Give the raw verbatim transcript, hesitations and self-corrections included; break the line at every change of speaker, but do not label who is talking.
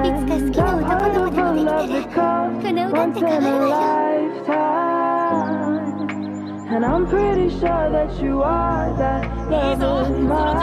And I'm pretty sure that you are that love of mine.